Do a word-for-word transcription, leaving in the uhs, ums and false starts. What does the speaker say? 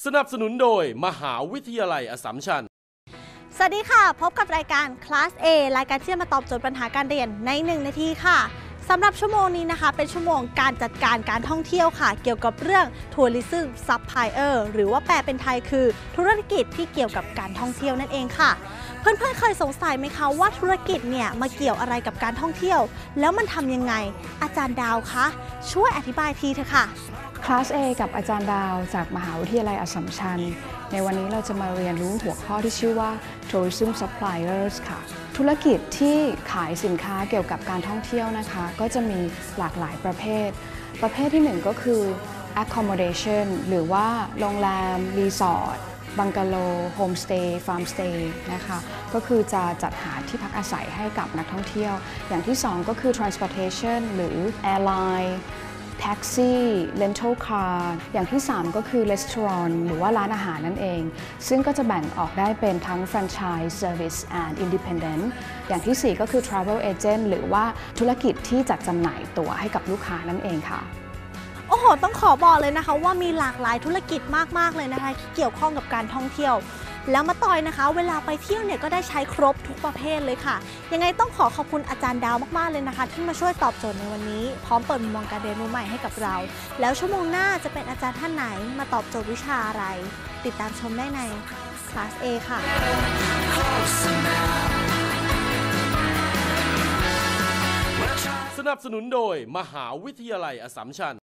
สนับสนุนโดยมหาวิทยาลัยอัสสัมชัญสวัสดีค่ะพบกับรายการ Class A รายการที่จะมาตอบโจทย์ปัญหาการเรียนในหนึ่งนาทีค่ะสำหรับชั่วโมงนี้นะคะเป็นชั่วโมงการจัดการการท่องเที่ยวค่ะเกี่ยวกับเรื่อง Tourism Supplier หรือว่าแปลเป็นไทยคือธุรกิจที่เกี่ยวกับการท่องเที่ยวนั่นเองค่ะเพื่อนๆเคยสงสัยไหมคะว่าธุรกิจเนี่ยมาเกี่ยวอะไรกับการท่องเที่ยวแล้วมันทำยังไงอาจารย์ดาวคะช่วยอธิบายทีเถอะค่ะคลาส A กับอาจารย์ดาวจากมหาวิทยาลัยอัสสัมชัญในวันนี้เราจะมาเรียนรู้หัวข้อที่ชื่อว่า Tourism Suppliers ค่ะธุรกิจที่ขายสินค้าเกี่ยวกับการท่องเที่ยวนะคะก็จะมีหลากหลายประเภทประเภทที่หนึ่งก็คือ accommodation หรือว่าโรงแรมรีสอร์ทบังกะโลโฮมสเตย์ฟาร์มสเตย์นะคะก็คือจะจัดหาที่พักอาศัยให้กับนักท่องเที่ยวอย่างที่สองก็คือ transportation หรือ airlineแท็กซี่ rental car อย่างที่สามก็คือ restaurant หรือว่าร้านอาหารนั่นเองซึ่งก็จะแบ่งออกได้เป็นทั้ง franchise service and independent อย่างที่สี่ก็คือ travel agent หรือว่าธุรกิจที่จัดจำหน่ายตั๋วให้กับลูกค้านั่นเองค่ะโอ้โหต้องขอบอกเลยนะคะว่ามีหลากหลายธุรกิจมากๆเลยนะคะที่เกี่ยวข้องกับการท่องเที่ยวแล้วมาต่อยนะคะเวลาไปเที่ยวเนี่ยก็ได้ใช้ครบทุกประเภทเลยค่ะยังไงต้องขอขอบคุณอาจารย์ดาวมากๆเลยนะคะที่มาช่วยตอบโจทย์ในวันนี้พร้อมเปิดมุมมองการเรียนรู้ใหม่ให้กับเราแล้วชั่วโมงหน้าจะเป็นอาจารย์ท่านไหนมาตอบโจทย์วิชาอะไรติดตามชมได้ใน Class A ค่ะสนับสนุนโดยมหาวิทยาลัยอัสสัมชัญ